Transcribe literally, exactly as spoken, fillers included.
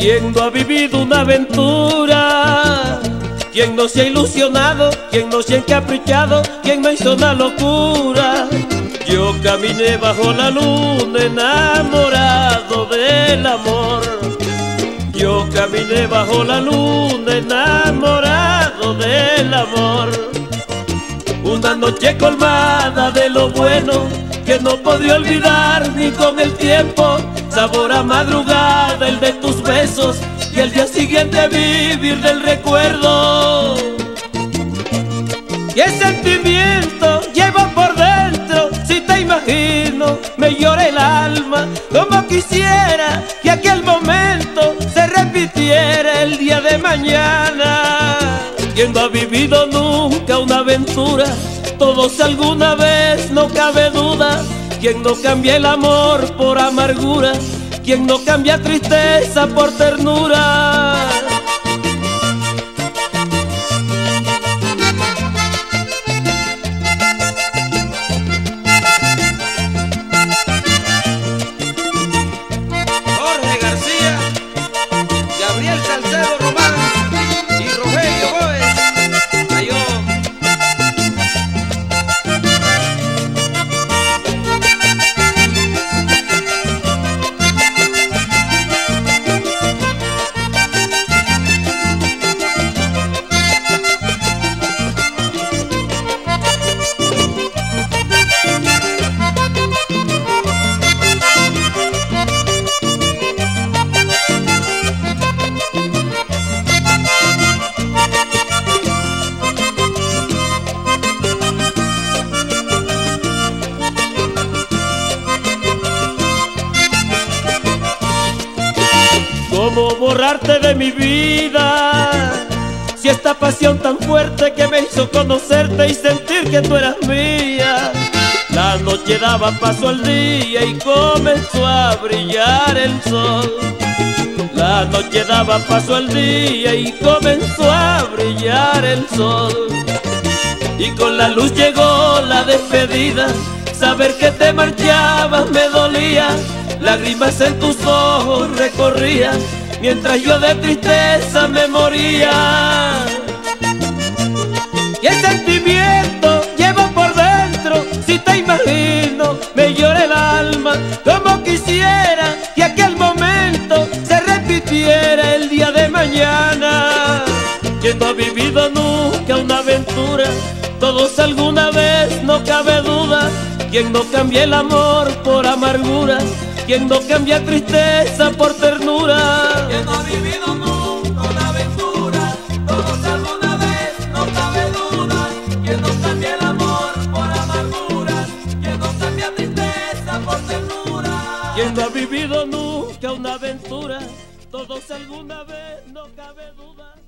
¿Quién no ha vivido una aventura? ¿Quién no se ha ilusionado? ¿Quién no se ha encaprichado? ¿Quién no hizo una locura? Yo caminé bajo la luna enamorado del amor. Yo caminé bajo la luna enamorado del amor. Una noche colmada de lo bueno que no podía olvidar ni con el tiempo. Sabor a madrugada el de tus besos y el día siguiente vivir del recuerdo. Y el sentimiento llevo por dentro, si te imagino me llora el alma. Como quisiera que aquel momento se repitiera el día de mañana. Quien no ha vivido nunca una aventura, todos alguna vez, no cabe duda. Quien no cambia el amor por amargura, quien no cambia tristeza por ternura. Jorge García, Gabriel Salcedo Román y Rogelio Gómez. Ayó. ¿Cómo borrarte de mi vida? Si esta pasión tan fuerte que me hizo conocerte y sentir que tú eras mía. La noche daba paso al día y comenzó a brillar el sol. La noche daba paso al día y comenzó a brillar el sol. Y con la luz llegó la despedida. Saber que te marchabas me dolía. Lágrimas en tus ojos recorría, mientras yo de tristeza me moría. Y el sentimiento llevo por dentro, si te imagino me llora el alma. Como quisiera que aquel momento se repitiera el día de mañana. Quien no ha vivido nunca una aventura, todos alguna vez, no cabe duda. Quien no cambia el amor por amargura, quien no cambia tristeza por ternura. Quien no ha vivido nunca una aventura, todos alguna vez, no cabe duda. Quien no cambia el amor por amargura, quien no cambia tristeza por ternura. Quien no ha vivido nunca una aventura, todos alguna vez, no cabe duda.